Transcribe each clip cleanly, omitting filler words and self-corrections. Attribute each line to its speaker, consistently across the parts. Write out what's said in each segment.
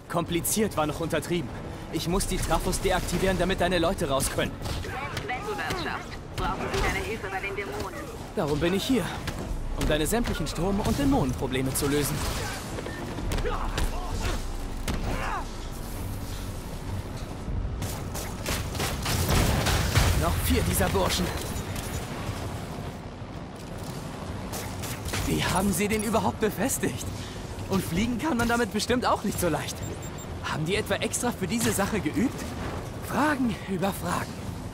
Speaker 1: Kompliziert war noch untertrieben. Ich muss die Trafos deaktivieren, damit deine Leute raus können.
Speaker 2: Selbst wenn du das schaffst, brauchen sie deine Hilfe bei den Dämonen.
Speaker 1: Darum bin ich hier. Um deine sämtlichen Strom- und Dämonenprobleme zu lösen. Noch 4 dieser Burschen. Wie haben sie den überhaupt befestigt? Und fliegen kann man damit bestimmt auch nicht so leicht. Haben die etwa extra für diese Sache geübt? Fragen über Fragen.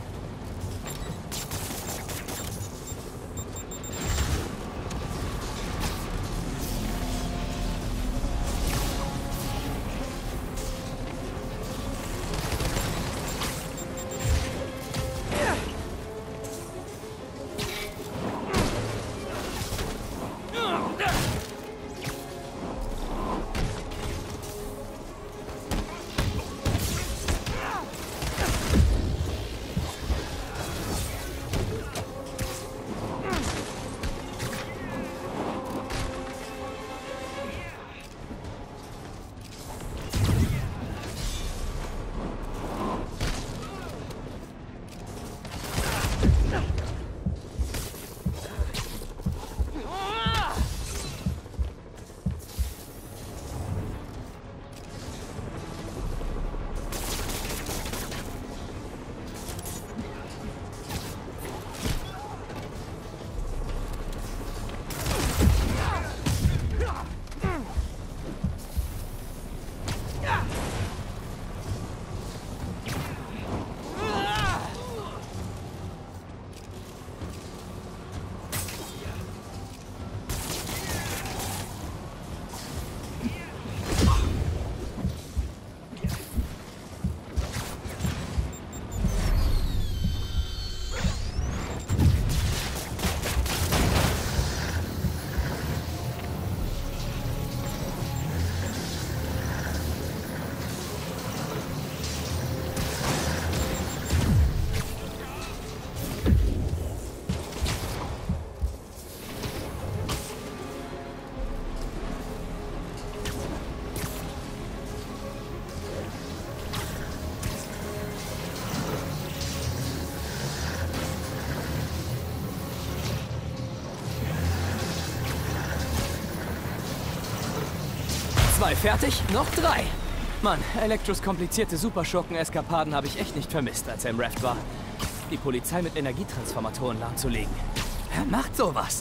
Speaker 1: Fertig? Noch 3. Mann, Elektros komplizierte Superschurken-Eskapaden habe ich echt nicht vermisst, als er im Raft war. Die Polizei mit Energietransformatoren lahmzulegen. Wer macht sowas?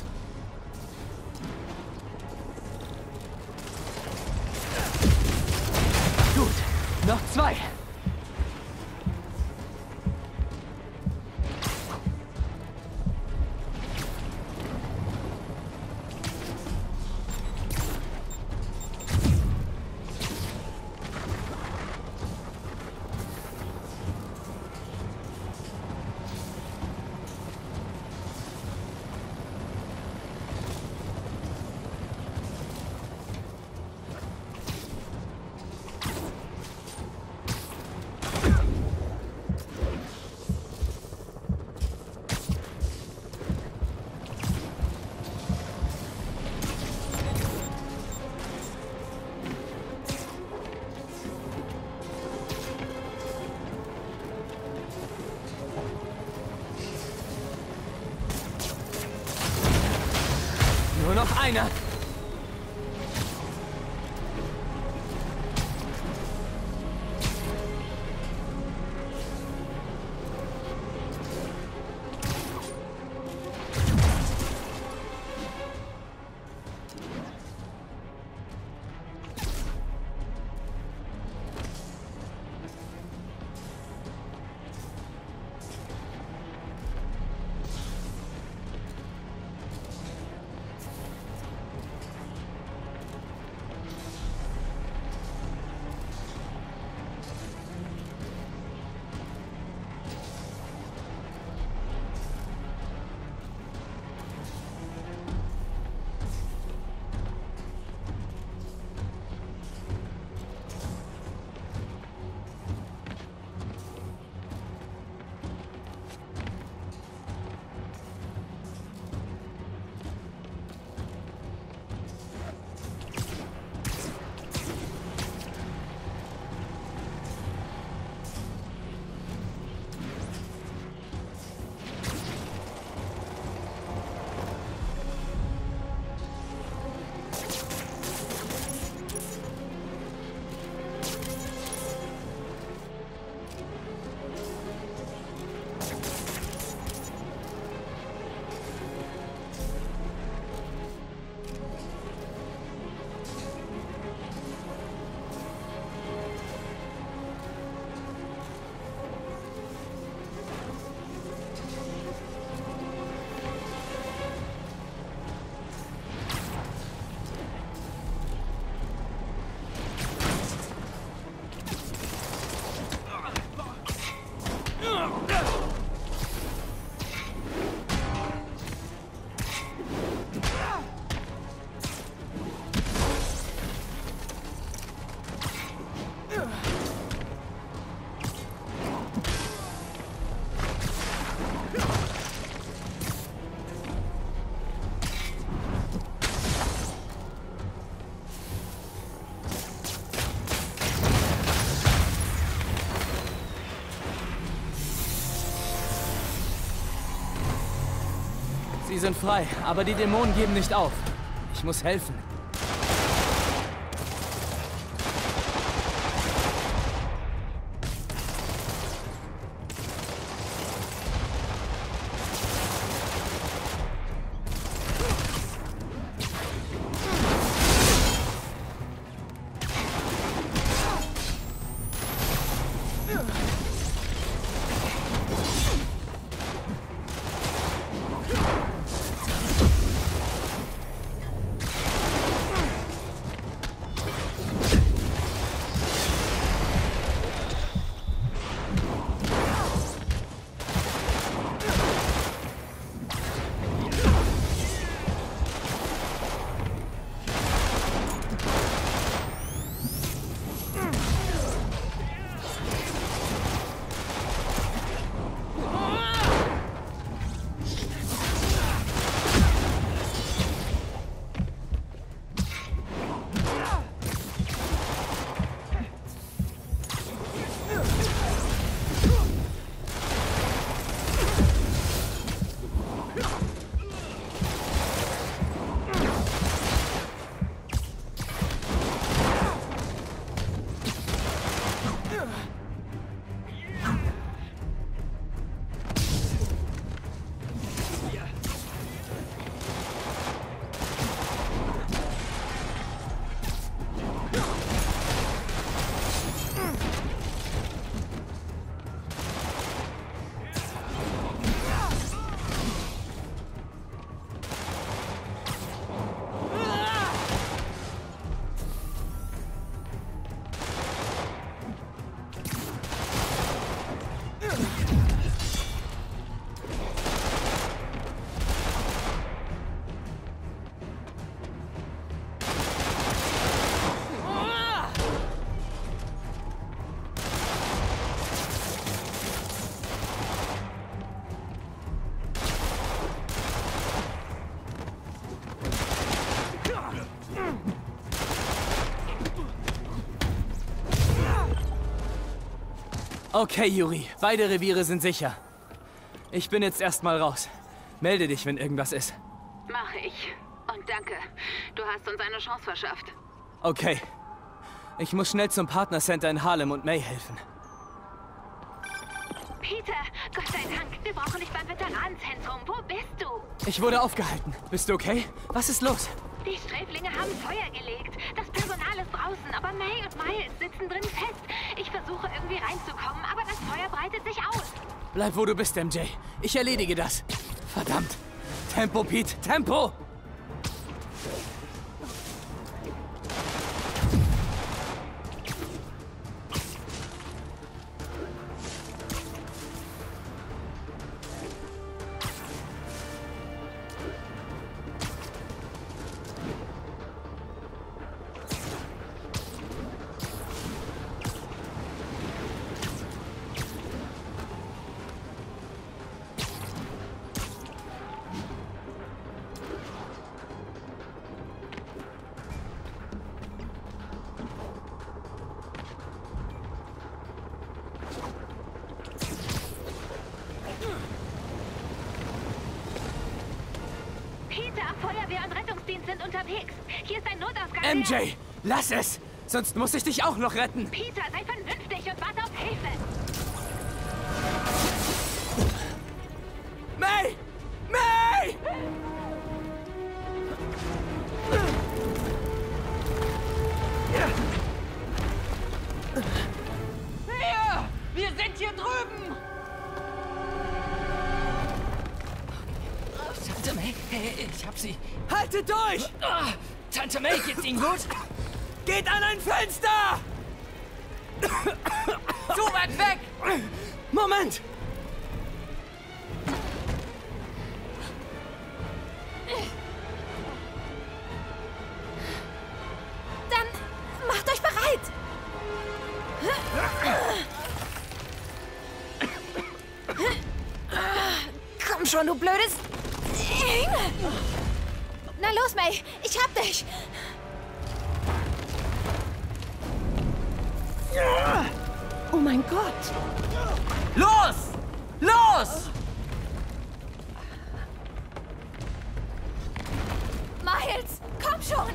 Speaker 1: Gut, noch 2. Nur noch einer. Sie sind frei, aber die Dämonen geben nicht auf. Ich muss helfen. Okay, Yuri. Beide Reviere sind sicher. Ich bin jetzt erstmal raus. Melde dich, wenn irgendwas ist.
Speaker 2: Mach ich. Und danke. Du hast uns eine Chance verschafft.
Speaker 1: Okay. Ich muss schnell zum Partnercenter in Harlem und May helfen.
Speaker 2: Peter, Gott sei Dank. Wir brauchen dich beim Veteranenzentrum. Wo bist du?
Speaker 1: Ich wurde aufgehalten. Bist du okay? Was ist los?
Speaker 2: Die Sträflinge haben Feuer gelegt. Das Personal ist draußen, aber May und Miles sitzen drin fest. Ich versuche irgendwie reinzukommen, aber das Feuer breitet sich aus.
Speaker 1: Bleib, wo du bist, MJ. Ich erledige das. Verdammt. Tempo, Pete. Tempo!
Speaker 2: Feuerwehr und Rettungsdienst sind unterwegs. Hier ist ein Notausgang.
Speaker 1: MJ, lass es! Sonst muss ich dich auch noch retten.
Speaker 2: Peter, sei vernünftig und warte auf Hilfe.
Speaker 1: May! May!
Speaker 3: Hier! Wir sind hier drüben! Tante May, hey, ich hab sie.
Speaker 1: Haltet durch!
Speaker 3: Tante May, geht's Ihnen gut?
Speaker 1: Geht an ein Fenster!
Speaker 3: Zu weit weg!
Speaker 1: Moment!
Speaker 4: Dann macht euch bereit! Komm schon, du blödes... Na los, May, ich hab dich! Oh mein Gott!
Speaker 3: Los! Los!
Speaker 4: schon!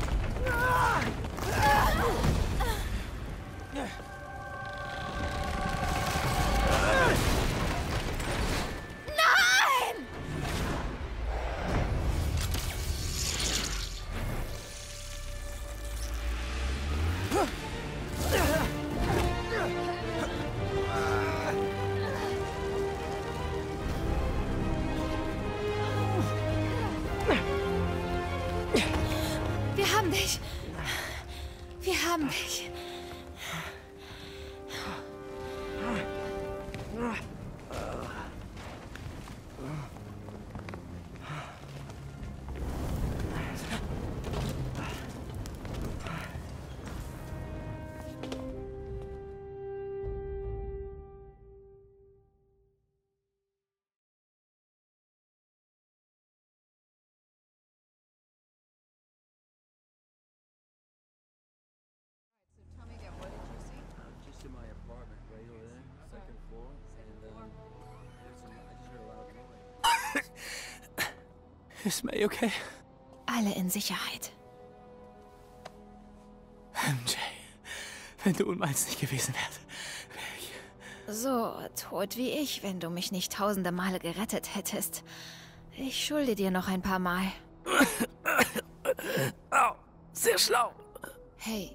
Speaker 4: Nein! Wir haben dich. Wir haben dich.
Speaker 5: Just in my apartment, right over there, second floor, and there's some. I just heard a loud noise.
Speaker 1: Ist May okay?
Speaker 4: Alle in Sicherheit.
Speaker 1: MJ, wenn du unmeins nicht gewesen wärst, wäre ich...
Speaker 4: So tot wie ich, wenn du mich nicht tausende Male gerettet hättest. Ich schulde dir noch ein paar Mal.
Speaker 1: Au, sehr schlau.
Speaker 4: Hey.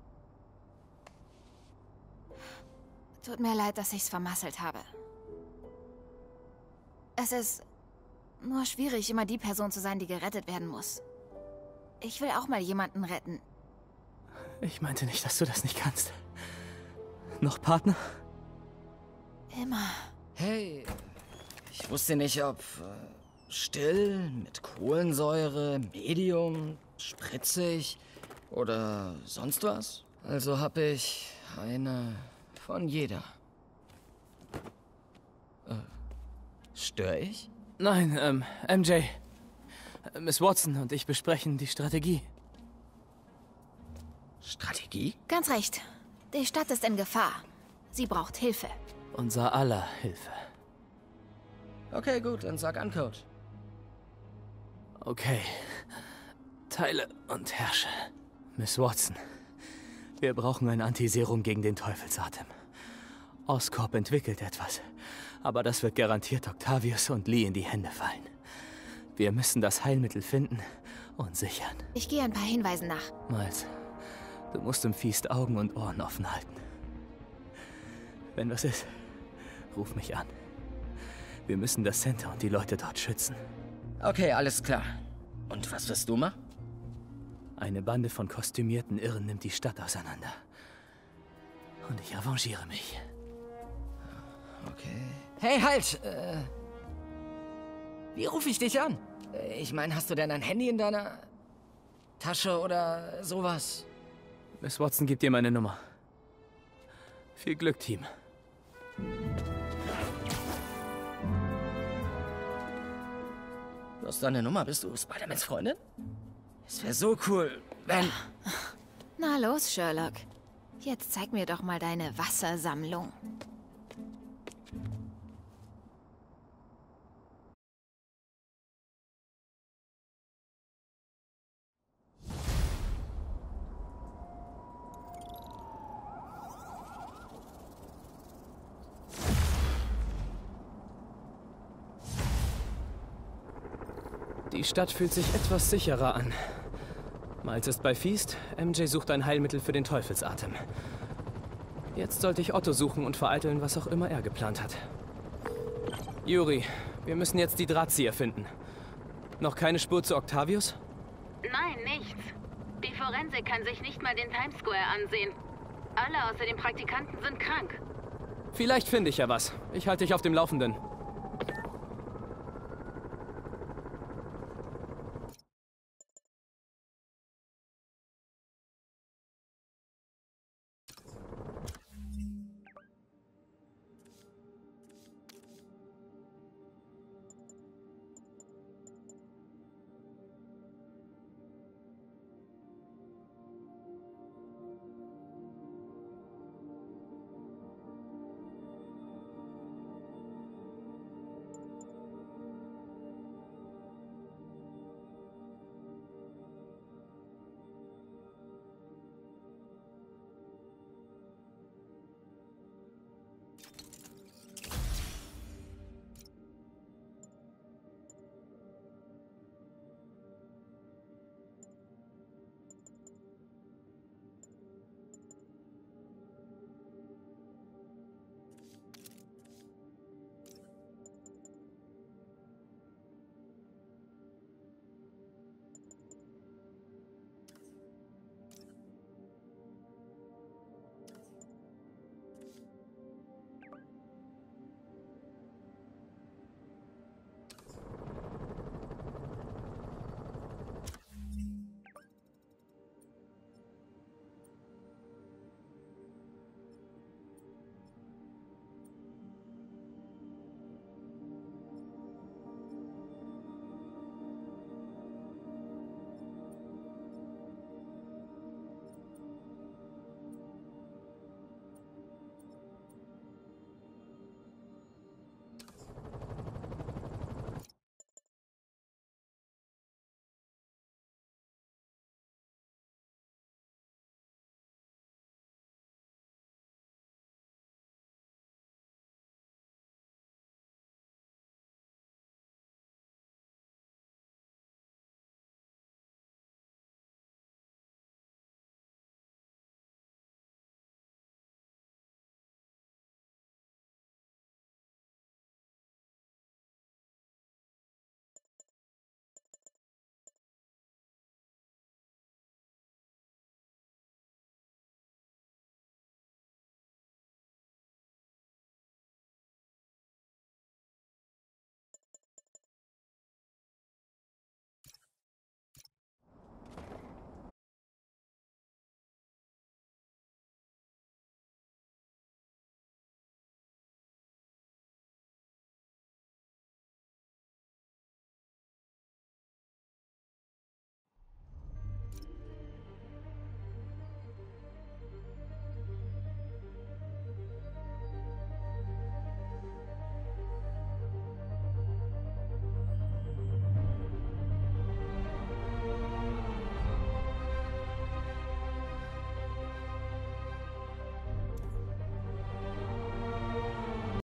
Speaker 4: Tut mir leid, dass ich's vermasselt habe. Es ist nur schwierig, immer die Person zu sein, die gerettet werden muss. Ich will auch mal jemanden retten.
Speaker 1: Ich meinte nicht, dass du das nicht kannst. Noch Partner?
Speaker 3: Hey, ich wusste nicht, ob still, mit Kohlensäure, Medium, spritzig oder sonst was. Also habe ich eine von jeder. Störe ich?
Speaker 1: Nein, MJ. Miss Watson und ich besprechen die Strategie.
Speaker 3: Strategie?
Speaker 4: Ganz recht. Die Stadt ist in Gefahr. Sie braucht Hilfe.
Speaker 1: Unser aller Hilfe.
Speaker 3: Okay, gut, dann sag an, Coach.
Speaker 1: Okay. Teile und herrsche. Miss Watson, wir brauchen ein Antiserum gegen den Teufelsatem. Oscorp entwickelt etwas, aber das wird garantiert Octavius und Lee in die Hände fallen. Wir müssen das Heilmittel finden und sichern.
Speaker 4: Ich gehe ein paar Hinweisen nach.
Speaker 1: Miles, du musst im Feast Augen und Ohren offen halten. Wenn was ist, ruf mich an. Wir müssen das Center und die Leute dort schützen.
Speaker 3: Okay, alles klar. Und was wirst du machen?
Speaker 1: Eine Bande von kostümierten Irren nimmt die Stadt auseinander. Und ich revanchiere mich.
Speaker 3: Okay. Hey, halt! Wie rufe ich dich an? Ich meine, hast du denn ein Handy in deiner Tasche oder sowas?
Speaker 1: Miss Watson gibt dir meine Nummer. Viel Glück, Team.
Speaker 3: Du hast deine Nummer. Bist du Spider-Mans Freundin? Es wäre so cool, wenn...
Speaker 4: Na los, Sherlock. Jetzt zeig mir doch mal deine Wassersammlung.
Speaker 1: Die Stadt fühlt sich etwas sicherer an. Miles ist bei Feast, MJ sucht ein Heilmittel für den Teufelsatem. Jetzt sollte ich Otto suchen und vereiteln, was auch immer er geplant hat. Yuri, wir müssen jetzt die Drahtzieher finden. Noch keine Spur zu Octavius?
Speaker 2: Nein, nichts. Die Forensik kann sich nicht mal den Times Square ansehen. Alle außer den Praktikanten sind krank.
Speaker 1: Vielleicht finde ich ja was. Ich halte dich auf dem Laufenden.